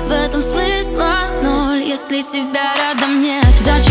В этом смысла ноль, если тебя рядом нет. Даже